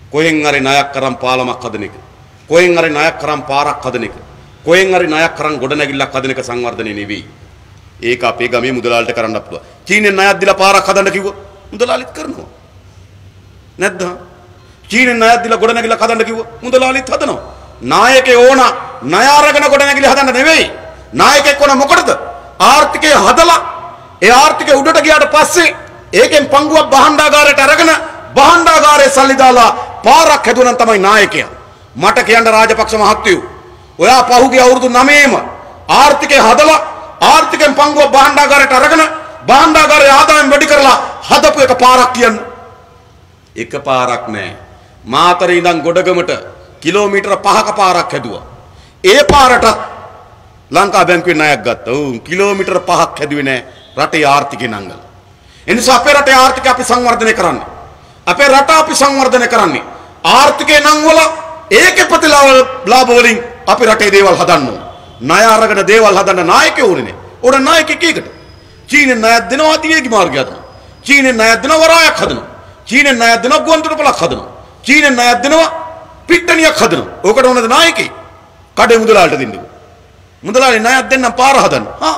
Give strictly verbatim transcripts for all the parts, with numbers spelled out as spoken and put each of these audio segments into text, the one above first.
කොහෙන් හරි ණයක් කරන් පාලමක් හදන එක. කොහෙන් හරි ණයක් කරන් පාරක් හදන එක. කොහෙන් හරි ණයක් කරන් ගොඩනැගිල්ලක් හදන එක සංවර්ධනය නෙවෙයි. ඒක අපේ ගමේ මුදලාලිට කරන්න පුළුවන්. චීනෙන් ණයක් දීලා පාරක් හදන්න කිව්වොත් මුදලාලිත් කරනවා. නැද්ද? චීනෙන් ණයක් දීලා ගොඩනැගිල්ලක් හදන්න කිව්වොත් මුදලාලිත් හදනවා. නායකේ ඕන ණය අරගෙන ගොඩනැගිලි හදන්න නෙවෙයි. නායකෙක් ඕන මොකටද? ආර්ථිකය හදලා ඒ ආර්ථිකය උඩට ගියාට පස්සේ ඒකෙන් පංගුවක් භාණ්ඩාගාරයට අරගෙන භාණ්ඩාගාරයේ සල්ලි දාලා පාරක් හැදුවනම් තමයි නායකයා. මට කියන්න රාජපක්ෂ මහත්තයෝ ඔයා පහුගිය අවුරුදු නවයේම ආර්ථිකය හදලා ආර්ථිකෙන් පංගුවක් භාණ්ඩාගාරයට අරගෙන භාණ්ඩාගාරයේ ආදායම් වැඩි කරලා හදපු එක පාරක් කියන්න. එක පාරක් නෑ. මාතරේ ඉඳන් ගොඩගමට කිලෝමීටර පහක පාරක් හැදුවා. ඒ පාරට ලංකා බැංකුවේ ණයක් ගත්තා. උන් කිලෝමීටර පහක් හැදුවේ නෑ රටේ ආර්ථිකය නංගල. ඒ නිසා අපේ රටේ ආර්ථිකය අපි සංවර්ධනය කරන්නේ. අපේ රට අපි සංවර්ධනය කරන්නේ. ආර්ථිකය නංවල ඒකේ ප්‍රතිලාභ වලින් අපි රටේ දේවල් හදන්න ඕන. ණය අරගෙන දේවල් හදන්න නායකයෝ ඕනේ. ඕන නායකයෙක් ඒකට. චීනෙන් ණයක් දෙනවා අතිවේගී මාර්ගය හදනවා. චීනෙන් ණයක් දෙනවා වරායක් හදනවා. චීනෙන් ණයක් දෙනවා ගුවන්තොටුපළක් හදනවා. චීනෙන් ණයක් දෙනවා පිට්ටනියක් හදනවා. ඕකට ඕනද නායකයෙක්? කඩේ මුදලාලට දෙන්නකෝ. මුදලාලි ණයක් දෙන්නම් පාර හදන්න. හා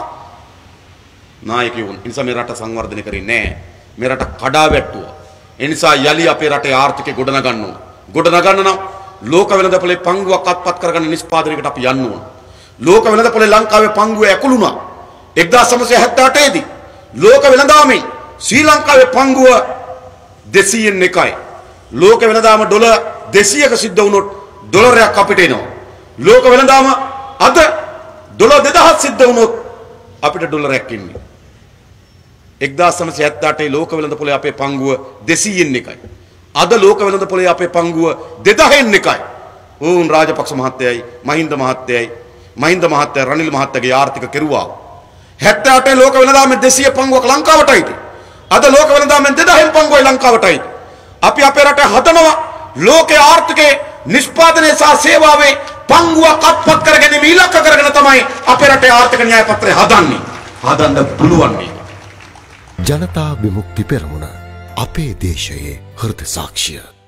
නායකයෝ වුණ. ඒ නිසා මේ රට සංවර්ධනය කරේ නැහැ. මේ රට කඩා වැට්ටුවා. ඒ නිසා යලි අපේ රටේ ආර්ථිකය ගොඩනගන්න ඕන. ගොඩනගන්න නම් ලෝක වෙළඳපොලේ පංගුවක් අත්පත් කරගන්න නිෂ්පාදනයකට අපි යන්න ඕන. ලෝක වෙළඳපොලේ ලංකාවේ පංගුව ඇකුළුණා. එක්දාස් නවසිය හැත්තෑ අටේ දී ලෝක වෙළඳාමෙන් ශ්‍රී ලංකාවේ පංගුව දෙසීයෙන් එකයි. ලෝක වෙළඳාම ඩොලර් දෙසීයක සිද්ධ වුණොත් ඩොලරයක් අපිට එනවා. ලෝක වෙළඳාම අද ඩොලර් දෙදහස් සිද්ධ වුණොත් අපිට ඩොලරයක් එන්නේ. එක්දාස් නවසිය හැත්තෑ අටේ ලෝක වෙළඳපොලේ අපේ පංගුව දෙසීයෙන් එකයි. අද ලෝක වෙළඳපොලේ අපේ පංගුව දෙදහයෙන් එකයි. ඕන් රාජපක්ෂ මහත්තයයි මහින්ද මහත්තයයි මහින්ද මහත්තයා රනිල් මහත්තයාගේ ආර්ථික කෙරුවා. හැත්තෑ අටේ ලෝක වෙළඳාමෙන් දෙසීය පංගුවක් ලංකාවටයි. අද ලෝක වෙළඳාමෙන් දෙදහයෙන් පංගුවයි ලංකාවටයි. අපි අපේ රට හදනවා ලෝකේ ආර්ථිකයේ නිෂ්පාදනය සහ සේවාවේ පංගුවක් අත්පත් කරගෙන ඉලක්ක කරගෙන තමයි අපේ රටේ ආර්ථික න්‍යාය පත්‍රය හදන්නේ. හදන්න පුළුවන් මේක. ජනතා විමුක්ති පෙරමුණ අපේ දේශයේ හෘද සාක්ෂිය.